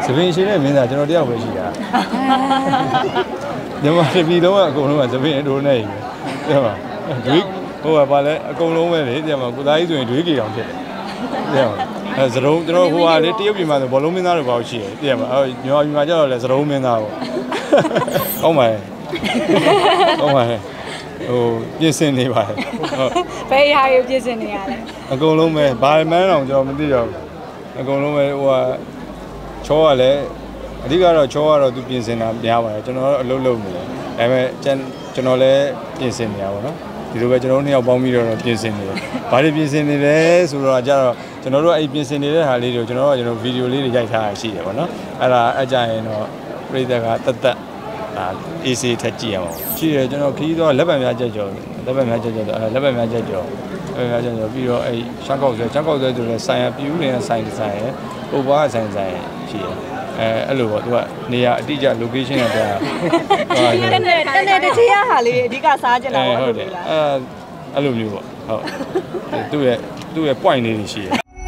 စပင်းရှိတဲ့မင်းသားကျွန်တော်တယောက်ပဲရှိတာညီမတပီလုံးကအကုန်လုံးကစပင်းတို့နေတယ်ဟုတ်ပါဒွေးဟိုကပါလဲအကုန်လုံးပဲလေတဲ့မှာကိုသားကြီးဆိုရင်ဒွေးကြီးအောင်ဖြစ်တယ်တဲ့အဲစရုံးကျွန်တော်ဟိုကလေတရုတ်ပြည်မှာဆိုဘောလုံးမင်းသားတွေပေါ့ရှိတယ်တဲ့မှာညီမပြည်မှာကျတော့လေစရုံးမင်းသားပေါ့ကောင်းပါရဲ့ကောင်းပါရဲ့ဟိုပြင်ဆင်နေပါတယ်ဟုတ်ဘယ်ဟာကိုပြင်ဆင်နေရလဲအကုန်လုံးပဲဘာမှန်းအောင်ကျွန်တော်မသိတော့အကုန်လုံးပဲဟိုကချောကလည်းအဓိကတော့ချောကတော့သူပြင်ဆင်တာများပါတယ်ကျွန်တော်အလုပ်လုပ်နေတယ်ဒါပေမဲ့ကျွန်တော်လည်းပြင်ဆင်နေရပါတော့ဒီလိုပဲကျွန်တော်တို့နှစ်ယောက်ပေါင်းပြီးတော့ပြင်ဆင်နေတယ်ဘာတွေပြင်ဆင်နေလဲဆိုတော့ကြတော့ကျွန်တော်တို့အဲ့ပြင်ဆင်နေတဲ့ဟာလေးတွေကိုကျွန်တော်ဗီဒီယိုလေးတွေရိုက်ထားရရှိတယ်ပေါ့နော်အဲ့ဒါအကြရင်တော့ပြည်သက်ကတက်AC ထက်ကြည့်ရအောင်ရှိတယ်ကျွန်တော်ခီးတော့လက်ပံများကြက်ကြော်လက်ပံများကြက်ကြော်လက်ပံများကြက်ကြော်ပြီးတော့အဲ့ရှမ်းကောက်ဆွဲဆိုလဲဆိုင်ရပြူးနေတဲ့ဆိုင်ဒီဇိုင်းရယ်ပုပ်ပွားဆိုင်ရှိတယ်အဲ့လိုပေါ့သူကနေရာအတိအကျ location နဲ့တာတနေ့တချီရဟာလေးအဓိကစားကြလားဟုတ်တယ်အဲ့လိုမျိုးပေါ့ဟုတ်သူ့ရဲ့ point လေးတွေရှိတယ်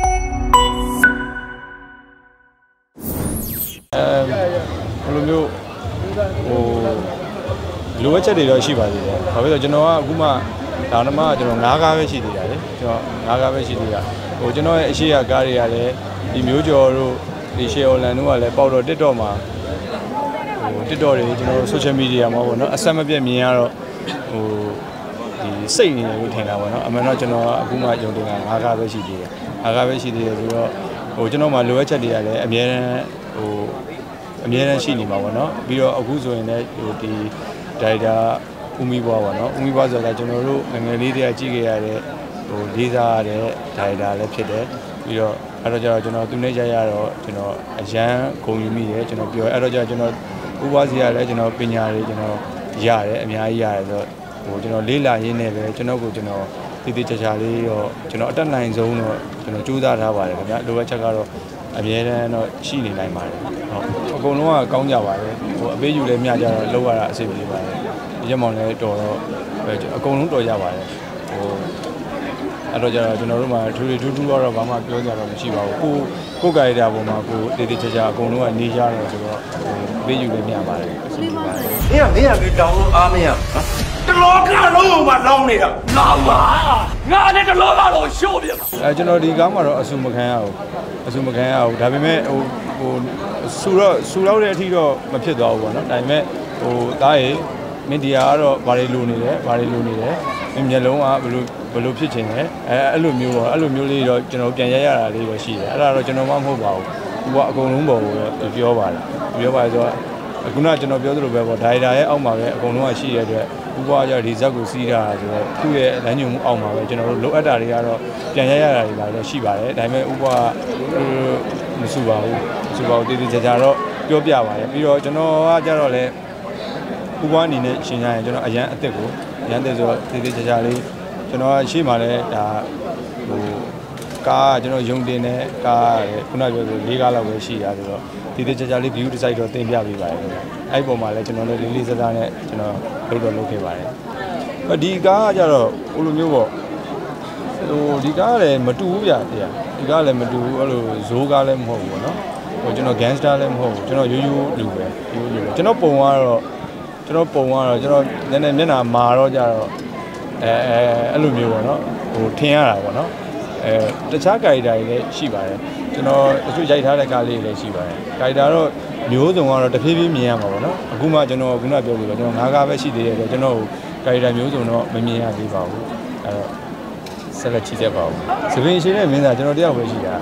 ဘယ်လိုမျိုးဟိုလိုအပ်ချက်တွေတော့ရှိပါသေးတယ်ဘာဖြစ်လို့ကျွန်တော်ကအခုမှဒါနမကျွန်တော်9ကားပဲရှိသေးတာလေကျွန်တော်9ကားပဲရှိသေးတာဟိုကျွန်တော်ရဲ့အရှိရကားတွေကလည်းဒီမျိုးကျော်တို့ဒီရှေအော်လန်တို့ကလည်းပေါက်တော့ TikTok မှာဟို TikTok တွေကျွန်တော်တို့ social media မှာပေါ့နော်အဆက်မပြတ်မြင်ရတော့ဟိုဒီစိတ်နေတယ်လို့ထင်တာပေါ့နော်အမှန်တော့ကျွန်တော်အခုမှယုံတင်တာ9ကားပဲရှိသေးတယ်9ကားပဲရှိသေးတယ်ဆိုတော့ဟိုကျွန်တော်မှလိုအပ်ချက်တွေကလည်းအများအားရှိနေမှာပေါ့နော်ပြီးတော့အခုဆိုရင်လည်းဟိုဒီဒါရိုက်တာဦးမီဘွားပေါ့နော်ဦးမီဘွားဆိုတာကျွန်တော်တို့ငယ်လေးတည်းကကြည့်ခဲ့ရတဲ့ဟိုလေးစားရတဲ့ဒါရိုက်တာလည်းဖြစ်တယ်ပြီးတော့အဲ့တော့ကျတော့ကျွန်တော်သူနဲ့ရတော့ကျွန်တော်အရန်ဂုဏ်ယူမိတယ်ကျွန်တော်ပြောအဲ့တော့ကျတော့ကျွန်တော်ဦးဘွားစီကလည်းကျွန်တော်ပညာတွေကျွန်တော်ရတယ်အများကြီးရတယ်ဆိုတော့ဟိုကျွန်တော်လေးလာရင်းနဲ့ပဲကျွန်တော်ကိုကျွန်တော်တည်တည်ချာချာလေးတော့ကျွန်တော်အတက်နိုင်ဆုံးတော့ကျွန်တော်ကြိုးစားထားပါတယ်ခင်ဗျလိုအပ်ချက်ကတော့အများတန်းတော့ရှိနေနိုင်ပါတယ်ဟုတ်အကုန်လုံးကကောင်းကြပါတယ်ဟိုအပေးယူလည်းမျှကြတော့လောက်ရတာအဆင်ပြေပါတယ်ဒီချက်မောင်လည်းတော်တော့အကုန်လုံးတော်ကြပါတယ်ဟိုအဲ့တော့ကျတော့ကျွန်တော်တို့မှာထူးတော့ဘာမှပြောကြတော့မရှိပါဘူးကိုကိုယ်ကြိုက်တာပုံမှာကိုတည်တည်ချာချာအကုန်လုံးကနေကြတယ်ဆိုတော့အပေးယူလည်းမျှပါတယ်အဆင်ပြေပါတယ်မင်းကတောင်းလို့အားမရတလောကလုံးမှာလောင်းနေတာလောင်းပါငါနဲ့တလောကလုံးရှို့ပြပါကျွန်တော်ဒီကားမှာတော့အဆူမခံရဘူးဒါပေမဲ့ဟိုဆူတော့တဲ့အထိတော့မဖြစ်သွားဘူးပေါ့နော်ဒါပေမဲ့ဟိုတားရေမင်းတရားကတော့ဘာတွေလိုနေတယ်မင်းမျက်လုံးကဘယ်လိုဖြစ်ချင်လဲအဲ့လိုမျိုးပေါ့အဲ့လိုမျိုးလေးတော့ကျွန်တော်ပြန်ရတာလေးတော့ရှိတယ်အဲ့ဒါတော့ကျွန်တော်မှမဟုတ်ပါဘူးသူကအကုန်လုံးပေါ်ကိုပြောပါတယ်ဆိုတော့အခုနကကျွန်တော်ပြောသလိုပဲပေါ့ဒါရိုက်တာရဲ့အောက်မှာပဲအကုန်လုံးကရှိရတဲ့အတွက်ဥပမာကြဒီဇက်ကိုစီးတာဆိုတော့သူ့ရဲ့လမ်းညွှန်မှုအောက်မှာပဲကျွန်တော်တို့လိုအပ်တာတွေကတော့ပြန်ရတာတွေလည်းရှိပါတယ်ဒါပေမဲ့ဥပမာမစူပါဘူးတည်တည်ချာချာတော့ပြောပြပါတယ်ပြီးတော့ကျွန်တော်ကကြတော့လေဥပမာအနေနဲ့ရှင်းရရင်ကျွန်တော်အရန်အစ်စ်ကိုရန်တဲ့ဆိုတော့တည်တည်ချာချာလေးကျွန်တော်ကရှေ့မှာလည်းဒါဟိုကားကျွန်တော်ယုံတင်တဲ့ကားခုနပြောဆို၄ကားလောက်ပဲရှိတာဆိုတော့ဒီတကြလေး view design တော့တင်ပြပေးပါတယ်အဲ့ပုံမှာလည်းကျွန်တော်လည်းလေးစားစားနဲ့ကျွန်တော်လုပ်ခဲ့ပါတယ်ဒီကားကကြတော့ဟိုလိုမျိုးပေါ့ဟိုဒီကားကလည်းမတူဘူးဗျာဒီကားလည်းမတူဘူးအဲ့လိုဇိုးကားလည်းမဟုတ်ဘူးပေါ့နော်ဟိုကျွန်တော် gangster လည်းမဟုတ်ဘူးကျွန်တော်ရိုးလူပဲကျွန်တော်ပုံကတော့ကျွန်တော်နည်းနည်းမျက်နှာမာတော့ကြတော့အဲ့လိုမျိုးပေါ့နော်ဟိုထင်ရတာပေါ့နော်တခြား character တွေလည်းရှိပါတယ်ကျွန်တော်အချို့ရိုက်ထားတဲ့ကားလေးတွေလည်းရှိပါတယ် character တော့မျိုးစုံကတော့တဖြည်းဖြည်းမြင်ရမှာပေါ့နော်အခုမှကျွန်တော်ခုနပြောလို့ကျွန်တော်9ကားပဲရှိသေးတယ်ဆိုတော့ကျွန်တော် character မျိုးစုံတော့မမြင်ရသေးပါဘူးအဲ့တော့ဆက်လက်ချီးတက်ပါဦးသပင်းရှိတဲ့မင်းသားကျွန်တော်တယောက်ပဲရှိတာ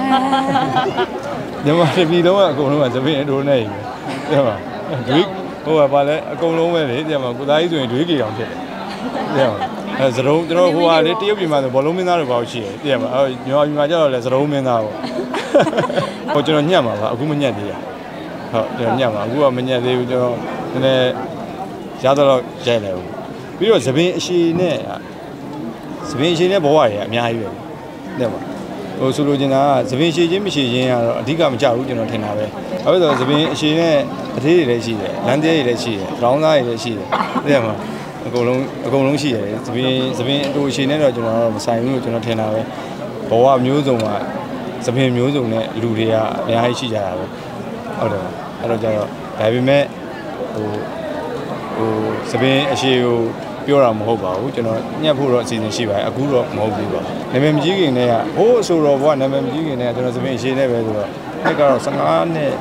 ညီမတပီလုံးကအကုန်လုံးကသပင်းတို့နေပြီတဲ့မှာဒွေးဟိုကပါလဲအကုန်လုံးပဲလေတဲ့မှာကိုသားကြီးဆိုရင်ဒွေးကြီးအောင်ဖြစ်တယ်တဲ့မှာစရုံးကျွန်တော်ဟိုကလေတရုတ်ပြည်မှာဆိုဘောလုံးမင်းသားတွေပေါ့ရှိတယ်တဲ့မှာညီမပြည်မှာကျတော့လေစရုံးမင်းသားပေါ့ဟိုကျွန်တော်ညက်မှာပါအခုမညက်သေးရဟုတ်ကျွန်တော်ညက်မှာအခုကမညက်သေးဘူးကျွန်တော်နည်းနည်းရတော့ရိုက်လိုက်ဘူးပြီးတော့သပင်းအရှိနဲ့ဘဝတွေအများကြီးပဲတဲ့မှာဟိုဆိုလိုချင်တာကသပင်းရှိချင်းမရှိချင်းကတော့အဓိကမကြဘူးကျွန်တော်ထင်တာပဲအဲ့ဒါဆိုသပင်းအရှိနဲ့အသေးတွေလည်းရှိတယ်လမ်းသေးတွေလည်းရှိတယ်ခေါင်းသားတွေလည်းရှိတယ်တဲ့မှာအကုန်လုံးရှိရတယ်သပင်းအတူအရှိနဲ့တော့ကျွန်တော်တော့မဆိုင်ဘူးလို့ကျွန်တော်ထင်တာပဲဘဝမျိုးစုံကသပင်းမျိုးစုံနဲ့လူတွေကအများကြီးရှိကြတာပဲဟုတ်တယ်အဲ့တော့ကျတော့ဒါပေမဲ့ဟိုစပင်းအရှိကိုပြောတာမဟုတ်ပါဘူးကျွန်တော်ညက်ဖို့တော့အစီအစဉ်ရှိပါတယ်အခုတော့မဟုတ်ဘူးပေါ့နာမည်မကြီးခင်တည်းကဟိုးအဆိုတော်ဘွားနာမည်မကြီးခင်တည်းကကျွန်တော်စပင်းအရှိနဲ့ပဲဆိုတော့အဲ့ကတော့15နှစ်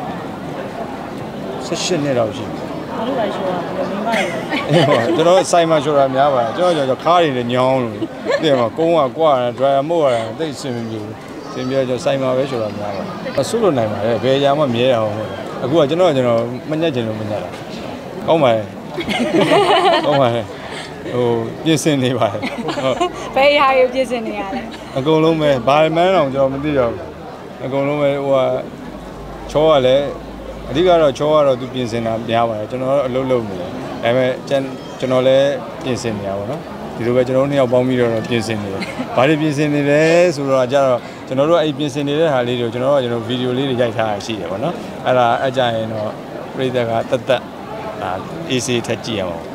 18နှစ်တော့ရှိပြီဘာလို့လဲရှိုးတာမင်းပါလေကျွန်တော်စိုင်းမှာရှိုးတာများပါတယ်ကျွန်တော်ခါးတွေညောင်းလို့တဲ့မှာကုန်းကကွာတယ်ဒရိုင်ယာမို့ရတယ်တိတ်စင်မပြေဘူးစင်ပြေကျွန်တော်စိုင်းမှာပဲရှိုးတာများပါတယ်ဆုလို့နိုင်ပါတယ်ဘယ်ရာမှမြဲရအောင်ဟုတ်အခုကကျွန်တော်မညက်ချင်လို့မညက်တာကောင်းပါတယ်ကောင်းပါတယ်ဟိုပြင်ဆင်နေပါတယ်ဟုတ်ဘယ်ရာကိုပြင်ဆင်နေရလဲအကုန်လုံးပဲဘာမှန်းအောင်ကျွန်တော်မသိတော့အကုန်လုံးပဲဟိုကချောကလည်းအဓိကတော့ချောကတော့သူပြင်ဆင်တာများပါတယ်ကျွန်တော်အလုပ်လုပ်နေတယ်ဒါပေမဲ့ကျွန်တော်လည်းပြင်ဆင်နေရပါတော့ဒီလိုပဲကျွန်တော်တို့နှစ်ယောက်ပေါင်းပြီးတော့ပြင်ဆင်နေတယ်ဘာတွေပြင်ဆင်နေလဲဆိုတော့ကြတော့ကျွန်တော်တို့အဲ့ပြင်ဆင်နေတဲ့ဟာလေးတွေကျွန်တော်ဗီဒီယိုလေးတွေရိုက်ထားတာရှိတယ်ပေါ့နော်အဲ့ဒါအကြရင်တော့ပြည်သက်ကတက် AC ထက်ကြည့်ရအောင်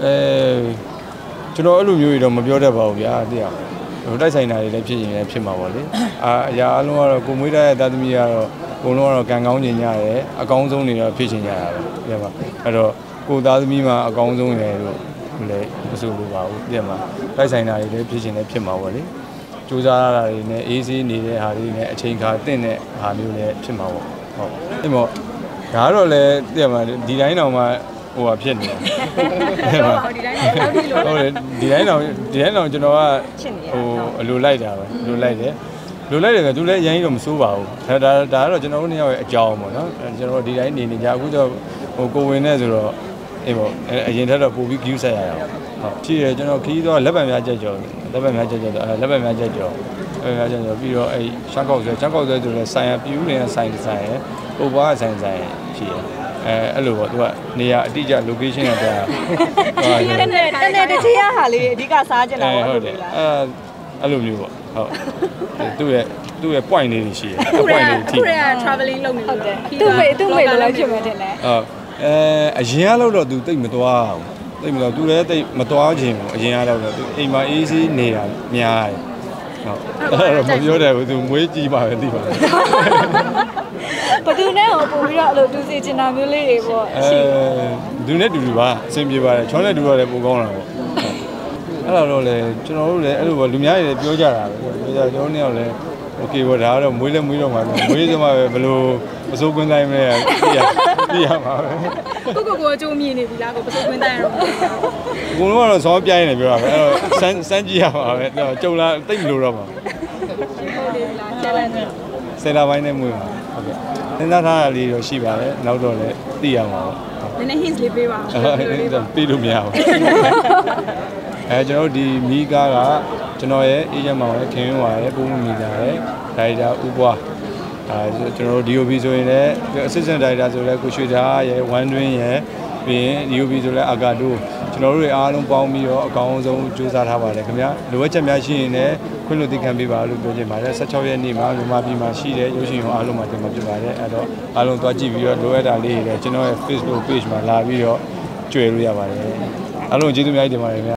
ကျွန်တော်အဲ့လိုမျိုးတွေတော့မပြောတတ်ပါဘူးဗျာသိရဟိုတိုက်ဆိုင်တာတွေလည်းဖြစ်ရင်လည်းဖြစ်မှာပေါ့လေအရာအလုံးကတော့ကိုမွေးတဲ့သားသမီးကတော့အကုန်လုံးကတော့ကံကောင်းခြင်းကြရတယ်အကောင်းဆုံးတွေတော့ဖြစ်ခြင်းကြတာပဲပြပါအဲ့တော့ကိုသားသမီးမှာအကောင်းဆုံးတွေလို့လည်းမဆိုလိုပါဘူးပြမှာတိုက်ဆိုင်တာတွေလည်းဖြစ်ခြင်းလည်းဖြစ်မှာပေါ့လေစူးစမ်းရတာတွေနဲ့အေးဆေးနေတဲ့ဟာတွေနဲ့အချိန်ခါတင့်တဲ့ဟာမျိုးလည်းဖြစ်မှာပေါ့ဟုတ်အဲ့မို့ဒါတော့လည်းပြမှာဒီတိုင်းတောင်မှဟိုဟာဖြစ်နေတယ်ဒီတိုင်းဟုတ်တယ်ဒီတိုင်းတော့ကျွန်တော်ကဟိုအလိုလိုက်တာပဲလိုလိုက်တယ်ကသူလည်းအရင်တော့မစိုးပါဘူးဒါကတော့ကျွန်တော်တို့နှစ်ယောက်ရဲ့အကြောင်းပေါ့နော်ကျွန်တော်တို့ဒီတိုင်းနေကြအခုတော့ဟိုကိုဝင်နေဆိုတော့အေးပေါ့အရင်ထက်တော့ပိုပြီး view ဆက်ရအောင်ဟုတ်ဖြစ်ရကျွန်တော်ခီးတော့လက်ပံများကြက်ကြော်လက်ပံများကြက်ကြော်ပြီးတော့အဲ့ရှောက်ကောက်ဆွဲဆိုလည်းဆိုင်ရပြူးနေတဲ့ဆိုင်ဒီဇိုင်းရယ်ပုံပွားဆိုင်ဖြစ်ရအဲ့လိုပေါ့သူကနေရာအတိအကျ location ကတည်းကတချေရဟာလေးအဓိကစားကြတာဟုတ်တယ်အဲ့လိုမျိုးပေါ့ဟုတ်သူ့ရဲ့ point လေးတွေရှိတယ် point လေးထိခုရ traveling လုပ်နေလို့သူ့မေလိုလိုက်ဖြစ်မယ်တင်တယ်ဟုတ်အရင်ကတော့တော့သူတိတ်မသွားဘူးတိတ်မသွားသူလည်းတိတ်မသွားခြင်းဘူးအရင်ကတော့သူအိမ်မှာအေးဆေးနေတာများတယ်ဟုတ်အဲ့တော့မပြောတယ်ဘူးသူမွေးကြည့်ပါပဲသိပါတယ်ဘသူနဲ့ဟိုပို့ပြီးတော့အဲ့လိုတူစီချင်တာမျိုးလေးတွေပေါ့သူနဲ့တူပါအဆင်ပြေပါတယ်ချောနဲ့တူတော့လည်းပိုကောင်းတာပေါ့အဲ့တော့လေကျွန်တော်တို့လည်းအဲ့လိုပေါ့လူများတွေပြောကြတာပဲပြောကြကျွန်တော်တို့လည်းโอเคပေါ့ဒါကတော့မွေးလည်းမွေးတော့မှာမွေးစမှပဲဘလို့ပစိုးကွင်းတိုင်းမဲ့ပြရမှာပဲကိုအကျိုးမြင်နေပြီလားကိုပစိုးကွင်းတိုင်းရတော့အကုန်လုံးကတော့စောပြိုင်းနေပြောတာပဲအဲ့တော့စမ်းကြည့်ရမှာပဲကြုံလာတိတ်မလို့တော့မှာဆယ်လာပိုင်းနဲ့မွေးမှာဟုတ်ကဲ့စဉ်းစားထားတာလေးတော့ရှိပါတယ်နောက်တော့လည်းသိရမှာပေါ့နည်းနည်း hints လေးပေးပါဦးပေးလို့မရဘူးကျွန်တော်ဒီမီကားကကျွန်တော်ရဲ့အေဂျင့်မောင်ရဲ့ခင်ဝါရဲ့ပုံမီတာရဲ့ဒါရိုက်တာဦးပွားကျွန်တော်တို့ DOB ဆိုရင်လည်း assistant director ဆိုလည်းကိုရွှေသားရဲ့ဝမ်တွင်းရဲ့ပြီးရင် DOB ဆိုလည်းအာကာတို့ကျွန်တော်တို့တွေအားလုံးပေါင်းပြီးတော့အကောင်းဆုံးစူးစမ်းထားပါတယ်ခင်ဗျာလိုအပ်ချက်များရှိရင်လည်းခွင့်လွှတ်သိခံပေးပါလို့ပြောချင်ပါတယ်16ရက်နေ့မှာလူမပြည်မှာရှိတဲ့ရုပ်ရှင်ရုံအားလုံးမှာတင်ပြဖြစ်ပါတယ်အဲ့တော့အားလုံးသွားကြည့်ပြီးတော့လိုအပ်တာလေးတွေလည်းကျွန်တော်ရဲ့ Facebook page မှာလာပြီးတော့ကြွယ်လို့ရပါတယ်အားလုံးကျေးဇူးများတင်ပါတယ်ခင်ဗျာ